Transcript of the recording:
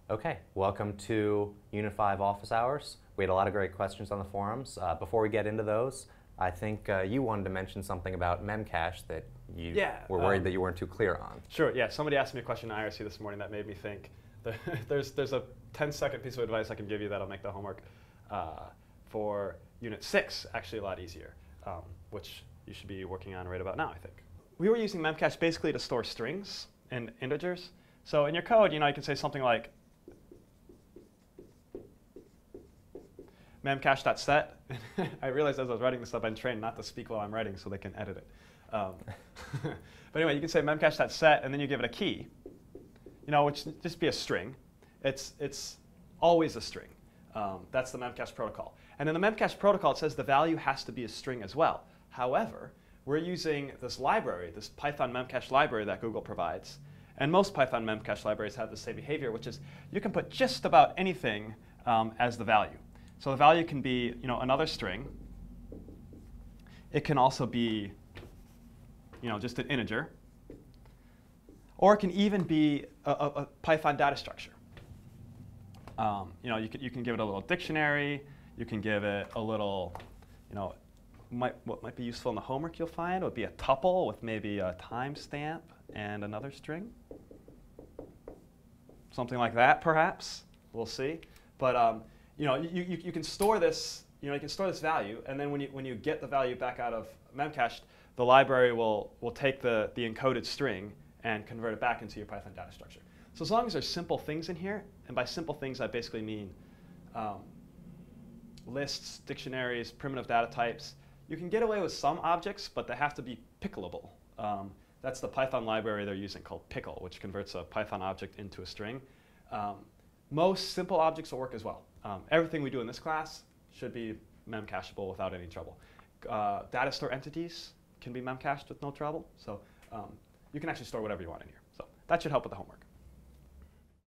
Okay, welcome to Unit 5 Office Hours. We had a lot of great questions on the forums. Before we get into those, I think you wanted to mention something about Memcache that you were worried that you weren't too clear on. Sure, yeah. Somebody asked me a question in IRC this morning that made me think. There's a 10-second piece of advice I can give you that'll make the homework for Unit 6 actually a lot easier, which you should be working on right about now, I think. We were using Memcache basically to store strings and integers. So in your code, you can say something like memcache.set. I realized as I was writing this up, I'm trained not to speak while I'm writing so they can edit it. But anyway, you can say memcache.set, and then you give it a key, which just be a string. It's always a string. That's the Memcache protocol. And in the Memcache protocol, it says the value has to be a string as well. However, we're using this library, this Python Memcache library that Google provides. And most Python Memcache libraries have the same behavior, which is you can put just about anything as the value. So the value can be another string. It can also be just an integer. Or it can even be a Python data structure. You can give it a little dictionary. You can give it a little, what might be useful in the homework you'll find would be a tuple with maybe a timestamp and another string. Something like that, perhaps. We'll see. But you can store this. You can store this value, and then when you get the value back out of Memcache, the library will take the encoded string and convert it back into your Python data structure. So as long as there's simple things in here, and by simple things I basically mean lists, dictionaries, primitive data types, you can get away with some objects, but they have to be pickleable. That's the Python library they're using called pickle, which converts a Python object into a string. Most simple objects will work as well. Everything we do in this class should be memcacheable without any trouble. Data store entities can be memcached with no trouble. So you can actually store whatever you want in here. So that should help with the homework.